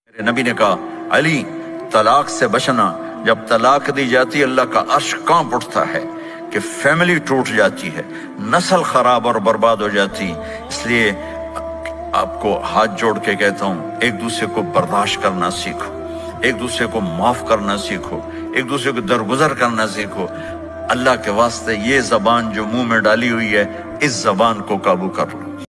नबी ने कहा, अली तलाक से बचना। जब तलाक दी जाती है अल्लाह का अर्श कांप उठता है कि फैमिली टूट जाती है, नस्ल खराब और बर्बाद हो जाती। इसलिए आपको हाथ जोड़ के कहता हूं, एक दूसरे को बर्दाश्त करना सीखो, एक दूसरे को माफ करना सीखो, एक दूसरे को दरगुजर करना सीखो। अल्लाह के वास्ते ये जबान जो मुंह में डाली हुई है, इस जबान को काबू कर लो।